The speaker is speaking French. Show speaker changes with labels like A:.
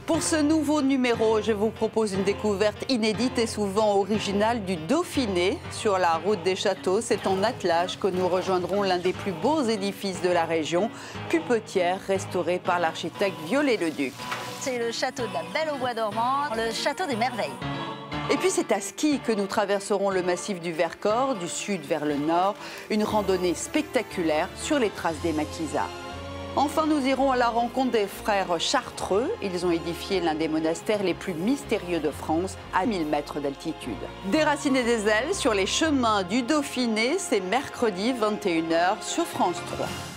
A: Pour ce nouveau numéro, je vous propose une découverte inédite et souvent originale du Dauphiné. Sur la route des châteaux, c'est en attelage que nous rejoindrons l'un des plus beaux édifices de la région, Pupetière, restauré par l'architecte Viollet-le-Duc.
B: C'est le château de la Belle au Bois dormant, le château des merveilles.
A: Et puis c'est à ski que nous traverserons le massif du Vercors, du sud vers le nord, une randonnée spectaculaire sur les traces des maquisards. Enfin, nous irons à la rencontre des frères Chartreux. Ils ont édifié l'un des monastères les plus mystérieux de France, à 1000 mètres d'altitude. Déraciner des ailes sur les chemins du Dauphiné, c'est mercredi 21 h sur France 3.